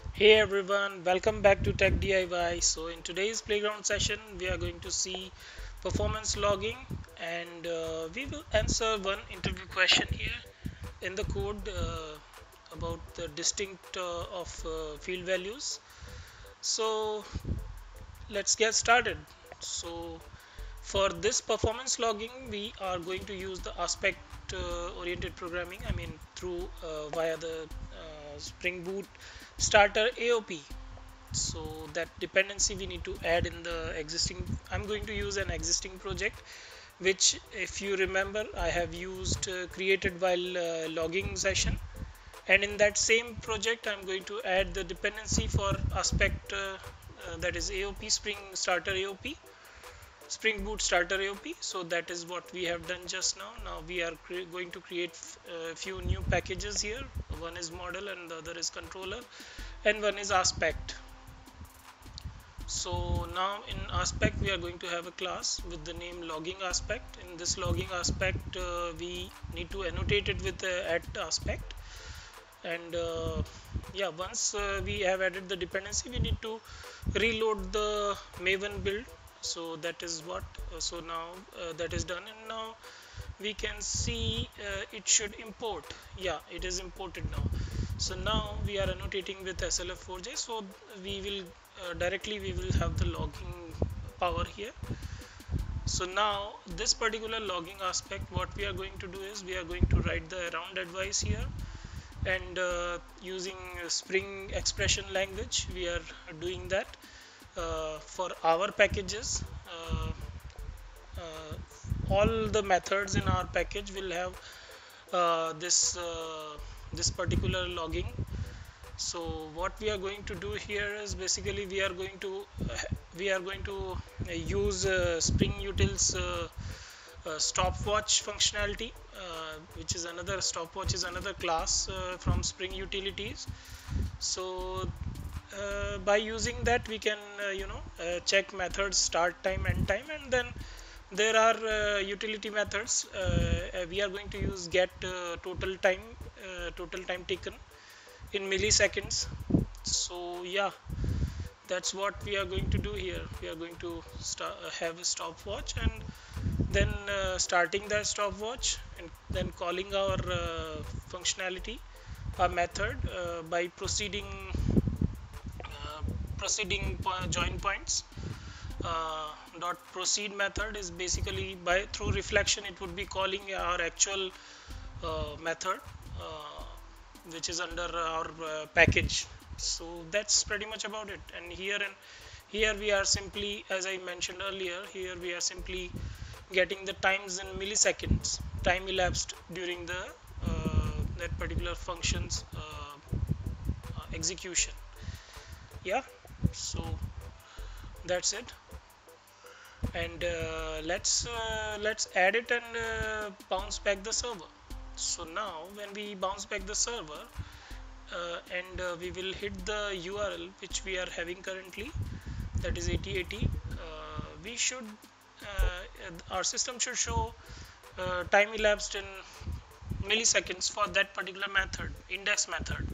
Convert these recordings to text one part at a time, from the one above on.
Hey everyone, welcome back to Tech DIY. So in today's playground session, we are going to see performance logging and we will answer one interview question here in the code about the distinct of field values. So let's get started. So for this performance logging, we are going to use the aspect oriented programming. I mean through via the Spring Boot starter AOP. So that dependency we need to add in the existing. I'm going to use an existing project which, if you remember, I have used created while logging session, and in that same project I'm going to add the dependency for aspect that is AOP Spring Boot starter AOP. So that is what we have done just now. Now we are going to create a few new packages here. One is model and the other is controller, and one is aspect. So now in aspect we are going to have a class with the name logging aspect. In this logging aspect we need to annotate it with at aspect, and yeah, once we have added the dependency, we need to reload the Maven build. So that is what so now that is done, and now we can see it should import. Yeah, it is imported now. So now we are annotating with SLF4j, so we will directly we will have the logging power here. So now this particular logging aspect, what we are going to do is we are going to write the around advice here, and using Spring expression language we are doing that for our packages. All the methods in our package will have this particular logging. So what we are going to do here is basically we are going to use Spring Utils stopwatch functionality, which is another stopwatch is another class from Spring Utilities. So by using that we can check methods start time, end time, and then there are utility methods. We are going to use get total time taken in milliseconds. So yeah, that's what we are going to do here. We are going to have a stopwatch, and then starting that stopwatch, and then calling our functionality, a method by proceeding join points. Dot proceed method is basically by through reflection it would be calling our actual method which is under our package. So that's pretty much about it. And here we are simply, as I mentioned earlier, here we are simply getting the times in milliseconds, time elapsed during the that particular function's execution. Yeah, so that's it. And let's add it and bounce back the server. So now when we bounce back the server and we will hit the URL which we are having currently, that is 8080, we should our system should show time elapsed in milliseconds for that particular method, index method.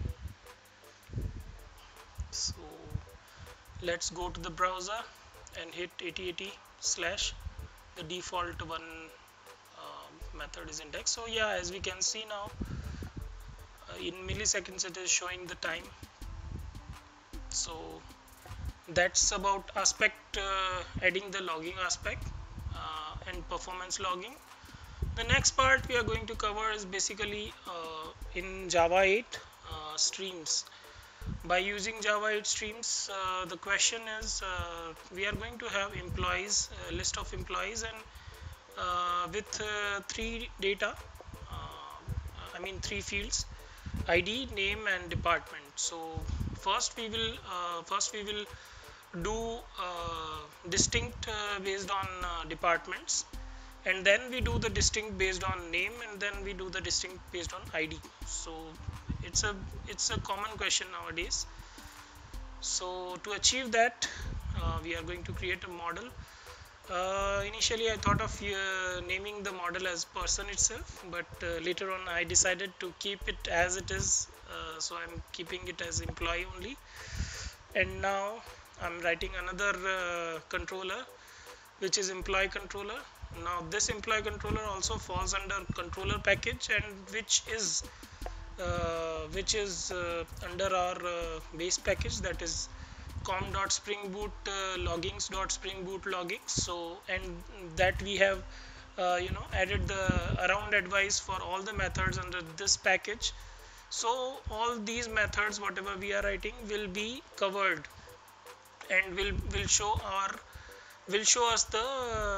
So let's go to the browser and hit 8080 slash the default one method is index. So yeah, as we can see now in milliseconds it is showing the time. So that's about aspect adding the logging aspect and performance logging. The next part we are going to cover is basically in Java 8 streams. By using Java 8 streams, the question is we are going to have employees, a list of employees, and with three data, three fields: ID, name, and department. So first we will do distinct based on departments, and then we do the distinct based on name, and then we do the distinct based on ID. So it's a common question nowadays. So to achieve that we are going to create a model. Initially I thought of naming the model as person itself, but later on I decided to keep it as it is so I'm keeping it as employee only. And now I'm writing another controller, which is employee controller. Now this employee controller also falls under controller package, and which is under our base package, that is com.springboot loggings.springboot loggings. So, and that we have added the around advice for all the methods under this package. So all these methods whatever we are writing will be covered, and will show us the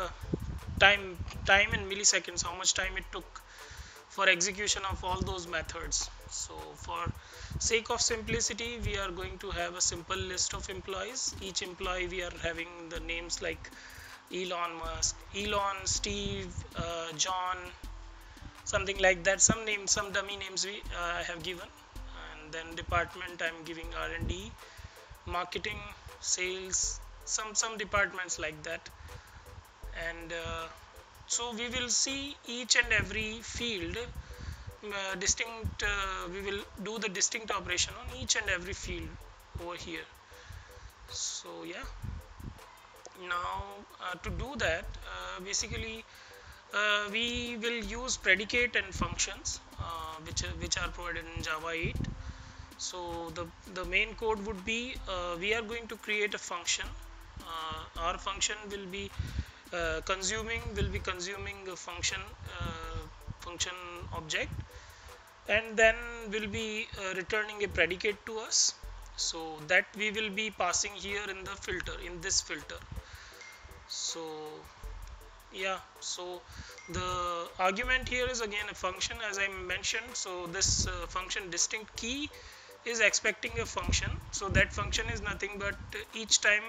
time in milliseconds, how much time it took for execution of all those methods. So for sake of simplicity, we are going to have a simple list of employees. Each employee we are having the names like Elon Musk, Elon, Steve, John, something like that. Some names, some dummy names we have given. And then department I'm giving R&D, marketing, sales, some departments like that. And so we will see each and every field distinct. We will do the distinct operation on each and every field over here. So yeah, now to do that, basically we will use predicate and functions, which are provided in Java 8. So the main code would be, we are going to create a function. Our function will be consuming a function object, and then will be returning a predicate to us. So that we will be passing here in the filter, in this filter. So yeah, so the argument here is again a function, as I mentioned. So this function distinct key is expecting a function. So that function is nothing but each time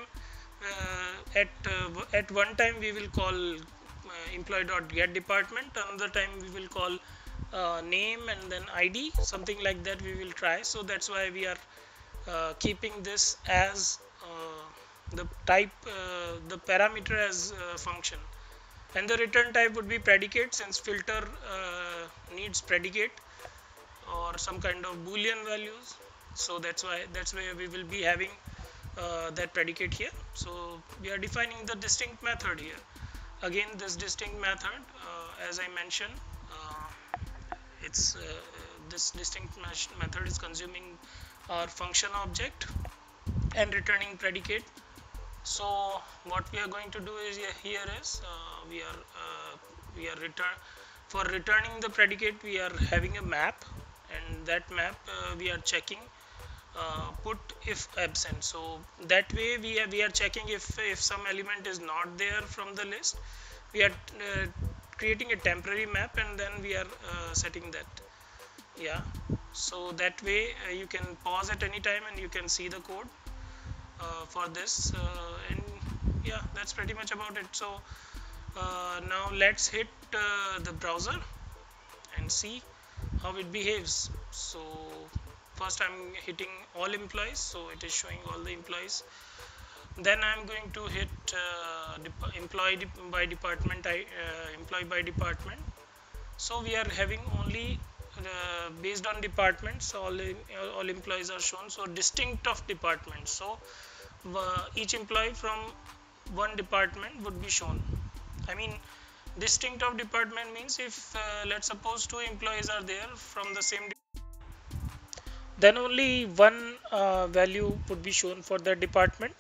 at one time we will call employee.get department, another time we will call name and then ID, something like that we will try. So that's why we are keeping this as the type, the parameter as function, and the return type would be predicate, since filter needs predicate or some kind of boolean values. So that's why we will be having that predicate here. So we are defining the distinct method here. Again, this distinct method, as I mentioned, it's this distinct method is consuming our function object and returning predicate. So what we are going to do is here is we are returning the predicate, we are having a map, and that map we are checking put if absent. So that way we are checking if some element is not there from the list. We are creating a temporary map, and then we are setting that. Yeah, so that way you can pause at any time and you can see the code for this, and yeah, that's pretty much about it. So now let's hit the browser and see how it behaves. So first I'm hitting all employees, so it is showing all the employees. Then I'm going to hit employee by department. Employee by department. So we are having only based on departments, all employees are shown. So distinct of departments. So each employee from one department would be shown. I mean, distinct of department means if let's suppose two employees are there from the same, then only one value would be shown for that department.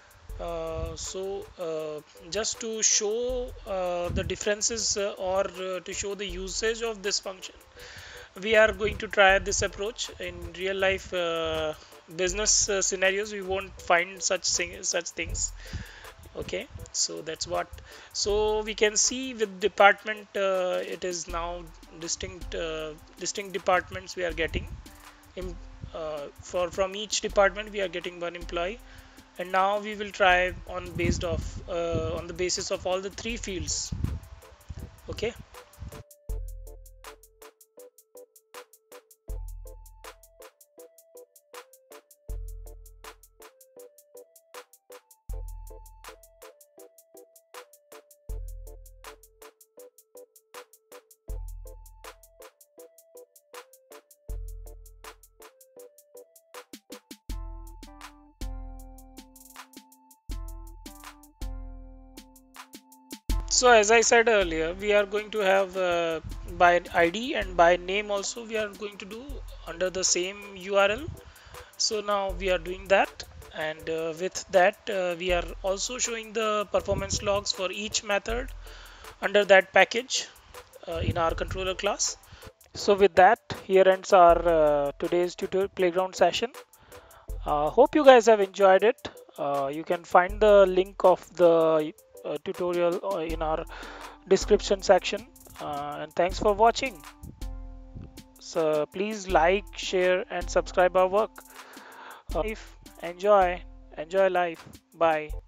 Just to show the differences or to show the usage of this function, we are going to try this approach in real life business scenarios. We won't find such things. Okay, so that's what. So we can see with department, it is now distinct departments we are getting. From each department we are getting one employee, and now we will try on the basis of all the three fields. Okay. So as I said earlier, we are going to have by id and by name also we are going to do under the same url. So now we are doing that, and with that we are also showing the performance logs for each method under that package in our controller class. So with that, here ends our today's tutorial playground session. Hope you guys have enjoyed it. You can find the link of the tutorial in our description section. And thanks for watching. So please like, share, and subscribe our work. If enjoy life. Bye.